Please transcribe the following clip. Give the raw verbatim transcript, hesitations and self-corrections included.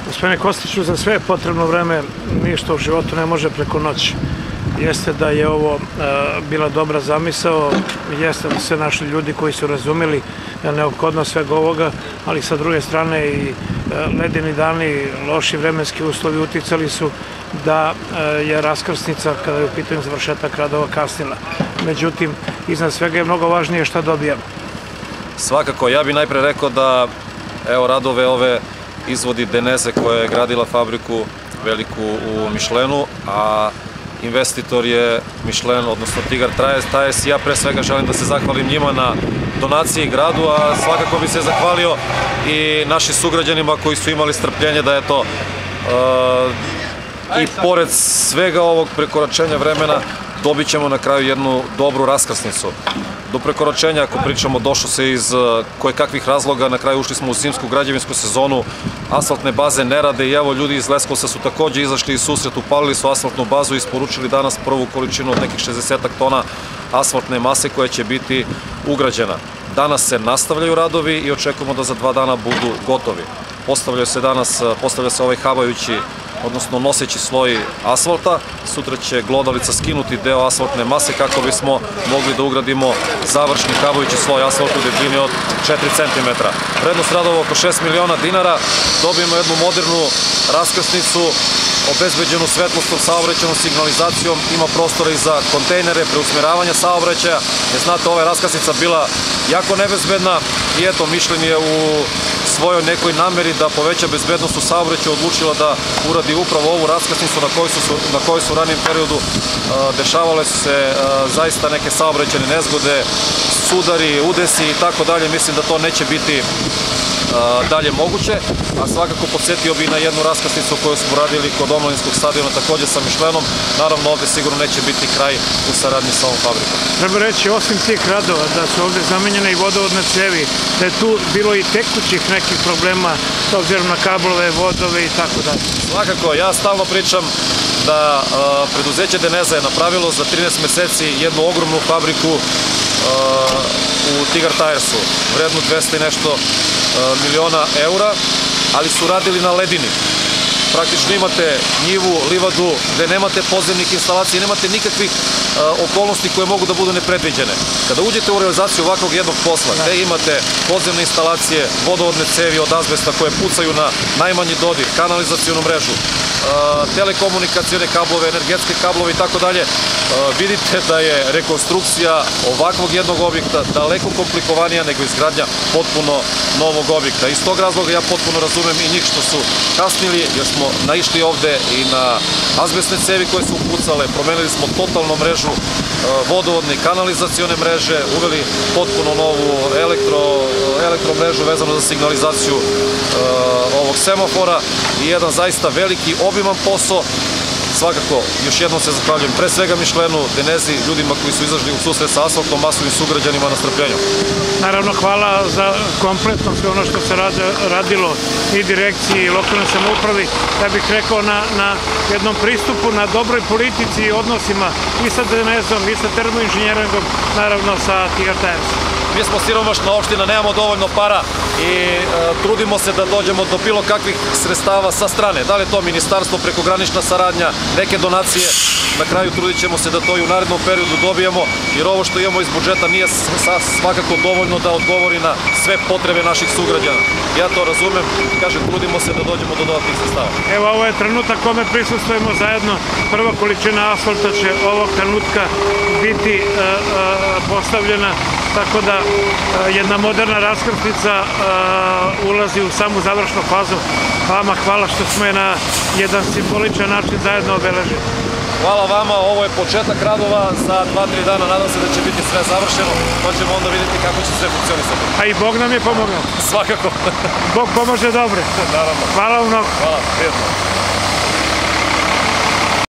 Gospodine Kostiću, za sve je potrebno vreme, ništa u životu ne može preko noći. Jeste da je ovo bila dobra zamisao, jeste da sve našli ljudi koji su razumeli neophodnost svega ovoga, ali sa druge strane i ledeni dani, loši vremenski uslovi uticali su da je raskrsnica, kada je u pitanju završetak radova, kasnila. Međutim, iznad svega je mnogo važnije šta dobijamo. Svakako, ja bih najpre rekao da evo radove ove izvodi Deneze koja je gradila fabriku veliku u Mišlenu, a investitor je Mišlen, odnosno Tigar Tires. Ja pre svega želim da se zahvalim njima na donaciji gradu, a svakako bi se zahvalio i našim sugrađanima koji su imali strpljenje da eto i pored svega ovog prekoračenja vremena dobit ćemo na kraju jednu dobru raskrsnicu. Do prekoračenja, ako pričamo, došlo se iz kojekakvih razloga, na kraju ušli smo u zimsku građevinsku sezonu, asfaltne baze ne rade i evo ljudi iz Leskovca su takođe izašli iz susret, upalili su asfaltnu bazu i isporučili danas prvu količinu od nekih šezdesetak tona asfaltne mase koja će biti ugrađena. Danas se nastavljaju radovi i očekujemo da za dva dana budu gotovi. Postavlja se danas, postavlja se ovaj havajući, odnosno noseći sloj asfalta. Sutra će glodalica skinuti deo asfaltne mase kako bismo mogli da ugradimo završni havajući sloj asfalta u debljini od četiri centimetra. Vrednost radova oko šest miliona dinara, dobijemo jednu modernu raskrsnicu, obezbeđenu svetlosnom saobraćajnom signalizacijom, ima prostora i za kontejnere, preusmeravanja saobraćaja. Jer znate, ova je raskrsnica bila jako nebezbedna i eto, Mišlen je u svojoj nekoj nameri da poveća bezbednost u saobraćaju odlučila da uradi upravo ovu raskrsnicu na kojoj su u ranijem periodu dešavale su se zaista neke saobraćajne nezgode, sudari, udesi i tako dalje. Mislim da to neće biti dalje moguće, a svakako podsjetio bi na jednu raskrsnicu koju smo radili kod omladinskog stadiona takođe sa Mišlenom. Naravno, ovde sigurno neće biti kraj u saradnji sa ovom fabrikom. Treba reći, osim tih radova, da su ovde zamenjene i vodovodne cevi, da je tu bilo i tekućih nekih problema s obzirom na kablove, vodove i tako dalje. Svakako, ja stalno pričam da preduzeće Deneza je napravilo za trinaest meseci jednu ogromnu fabriku u Tigar Tiresu, vrednu dvesta i nešto miliona eura, ali su radili na ledini. Praktično imate njivu, livadu, gde nemate podzemnih instalacija, nemate nikakvih okolnosti koje mogu da budu nepredviđene. Kada uđete u realizaciju ovakvog jednog posla, gde imate podzemne instalacije, vodovodne cevi od azbesta koje pucaju na najmanji dodir, kanalizacionu mrežu, telekomunikacione kablove, energetske kablove i tako dalje, vidite da je rekonstrukcija ovakvog jednog objekta daleko komplikovanija nego izgradnja potpuno novog objekta. Iz tog razloga ja potpuno razumem i njih što su kasnili, jer smo naišli ovde i na azbestne cevi koje su pucale, promenili smo totalno mrežu vodovodne i kanalizacione mreže, uveli potpuno novu elektromrežu vezano za signalizaciju ovog semafora i jedan zaista veliki, obiman posao. Svakako, još jednom se zahvaljujem pre svega Mišlenu, Denezi, ljudima koji su izašli u susret sa asfaltom, masovim sugrađanima na strpljenju. Naravno, hvala za kompletno sve ono što se radilo i direkciji i lokalnoj samoupravi. Ja bih rekao na jednom pristupu, na dobroj politici i odnosima i sa Denezom i sa termoinženjeringom, naravno sa Tigar Tiresom. Mi smo siromašna opština, nemamo dovoljno para i trudimo se da dođemo do bilo kakvih sredstava sa strane. Da li je to ministarstvo, prekogranična saradnja, neke donacije, na kraju trudit ćemo se da to i u narednom periodu dobijemo, jer ovo što imamo iz budžeta nije svakako dovoljno da odgovori na sve potrebe naših sugrađana. Ja to razumem, kažem, trudimo se da dođemo do dodatnih sredstava. Evo, ovo je trenutak kome prisustvujemo zajedno. Prva količina asfalta će ovog trenutka biti postavljena, tako da jedna moderna raskrsnica ulazi u samu završnu fazu. Vama hvala što smo je na jedan simboličan način zajedno obeležili. Hvala vama, ovo je početak radova, za dva tri dana nadam se da će biti sve završeno, pa ćemo onda vidjeti kako će sve funkcionisati. A i Bog nam je pomogao. Svakako. Bog pomaže dobre. Naravno. Hvala vam mnogo. Hvala, prijatno.